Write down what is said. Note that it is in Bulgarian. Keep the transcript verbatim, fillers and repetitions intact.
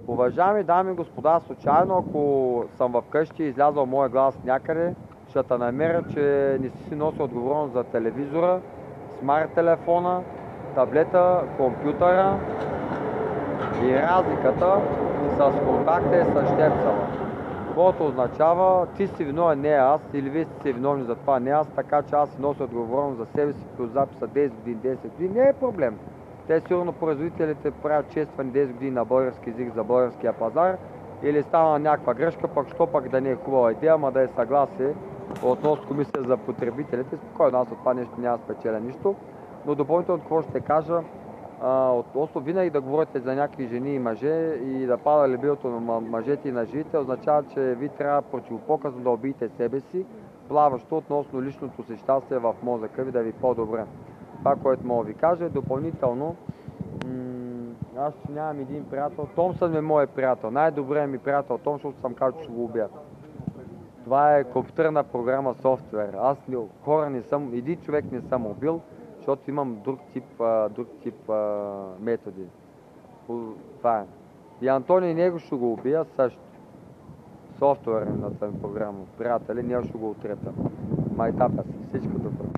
Уважаеми дами и господа, случайно ако съм вкъщи и излязъл моя глас някъде, ще те намеря, че не си си носи отговорност за телевизора, смарт телефона, таблета, компютъра и разликата с контакта и с щепсела. Което означава, ти си виновен, не аз, или вие сте виновни за това, не аз, така че аз си нося отговорност за себе си по записа десет години, десет години, не е проблем. Те сигурно производителите правят чествани десет години на български език за българския пазар или стана някаква грешка, пък що пък да не е хубава идея, ама да е съгласие относно комисия за потребителите. Спокойно, аз от това нещо няма спечеля нищо. Но допълнително какво ще кажа, а, относно винаги да говорите за някакви жени и мъже и да пада лебилото на мъжете и на жените, означава, че ви трябва противопоказно да убиете себе си, плаващо относно личното си щастие в мозъка ви да ви по-добре. Това, което мога ви кажа, е допълнително. Аз ще нямам един приятел. Томсън е мой приятел. Най-добрият ми приятел Том, защото съм казал, че ще го убия. Това е компютърна програма, софтуер. Аз хора не съм, един човек не съм убил, защото имам друг тип, друг тип а, методи. Това е. И Антоний него ще го убия също. Софтуерната програма. Приятели, ние ще го отрепям. Майтапя се. Всичко добро.